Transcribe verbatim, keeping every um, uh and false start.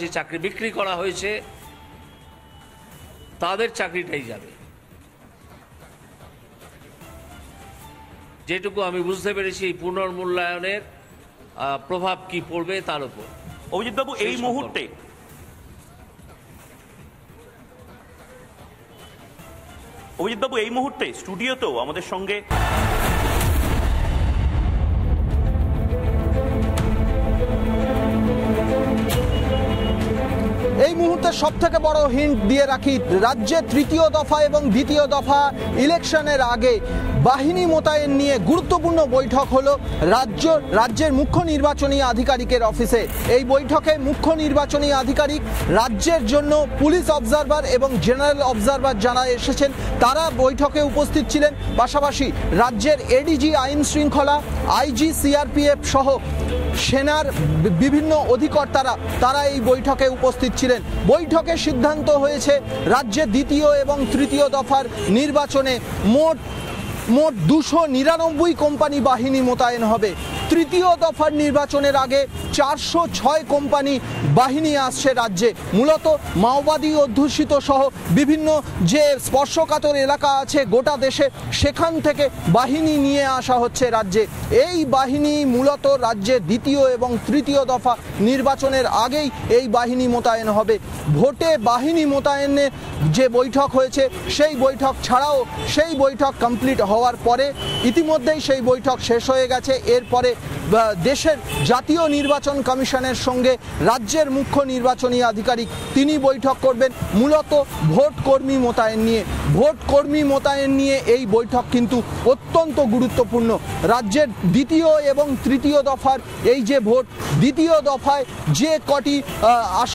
হয়েছে, চাকরি বিক্রি করা হয়েছে, তাদের চাকরিটাই যাবে। যেটুকু আমি বুঝতে পেরেছি এই পুনর্মূল্যায়নের প্রভাব কি পড়বে তার উপর। অভিজিৎ বাবু, এই মুহূর্তে অভিজিৎ বাবু এই মুহূর্তে স্টুডিওতেও আমাদের সঙ্গে এই মুহূর্তে সব থেকে বড় হিন্ট দিয়ে রাখি, রাজ্যে তৃতীয় দফা এবং দ্বিতীয় দফা ইলেকশনের আগে বাহিনী মোতায়েন নিয়ে গুরুত্বপূর্ণ বৈঠক হলো রাজ্য রাজ্যের মুখ্য নির্বাচনী আধিকারিকের অফিসে। এই বৈঠকে মুখ্য নির্বাচনী আধিকারিক, রাজ্যের জন্য পুলিশ অবজারভার এবং জেনারেল অবজারভার যারা এসেছেন তারা বৈঠকে উপস্থিত ছিলেন। পাশাপাশি রাজ্যের এডিজি আইন শৃঙ্খলা, আইজি সিআরপিএফ সহ সেনার বিভিন্ন অধিকর্তারা তারা এই বৈঠকে উপস্থিত ছিলেন। বৈঠকে সিদ্ধান্ত হয়েছে রাজ্যে দ্বিতীয় এবং তৃতীয় দফার নির্বাচনে মোট মোট দুশো নিরানব্বই কোম্পানি বাহিনী মোতায়েন হবে। তৃতীয় দফার নির্বাচনের আগে চারশো ছয় কোম্পানি বাহিনী আসছে রাজ্যে। মূলত মাওবাদী অধ্যুষিত সহ বিভিন্ন যে স্পর্শকাতর এলাকা আছে গোটা দেশে, সেখান থেকে বাহিনী নিয়ে আসা হচ্ছে রাজ্যে। এই বাহিনী মূলত রাজ্যে দ্বিতীয় এবং তৃতীয় দফা নির্বাচনের আগেই এই বাহিনী মোতায়েন হবে। ভোটে বাহিনী মোতায়েনের যে বৈঠক হয়েছে সেই বৈঠক ছাড়াও সেই বৈঠক কমপ্লিট হওয়ার পরে ইতিমধ্যেই সেই বৈঠক শেষ হয়ে গেছে। এরপরে দেশের জাতীয় নির্বাচন কমিশনের সঙ্গে রাজ্যের মুখ্য নির্বাচনী আধিকারিক তিনি বৈঠক করবেন মূলত ভোট কর্মী মোতায়েন নিয়ে। ভোট কর্মী মোতায়েন নিয়ে এই বৈঠক কিন্তু অত্যন্ত গুরুত্বপূর্ণ। রাজ্যের দ্বিতীয় এবং তৃতীয় দফার এই যে ভোট, দ্বিতীয় দফায় যে কটি